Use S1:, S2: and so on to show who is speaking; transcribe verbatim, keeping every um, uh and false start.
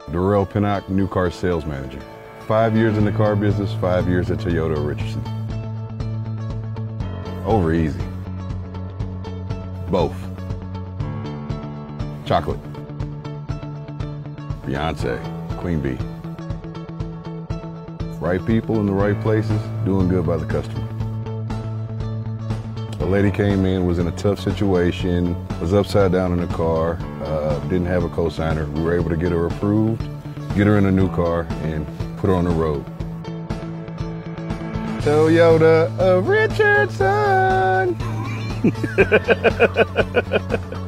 S1: Derrell Pinnock, new car sales manager. Five years in the car business, five years at Toyota Richardson. Over easy. Both. Chocolate. Beyonce, Queen Bee. Right people in the right places, doing good by the customer. A lady came in, was in a tough situation, was upside down in the car, uh, didn't have a cosigner. We were able to get her approved, get her in a new car, and put her on the road. Toyota of Richardson.